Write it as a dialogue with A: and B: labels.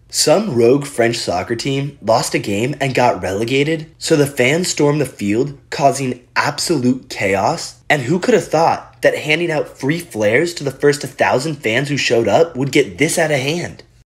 A: Some rogue French soccer team lost a game and got relegated, so the fans stormed the field, causing absolute chaos. And who could have thought that handing out free flares to the first 1,000 fans who showed up would get this out of hand?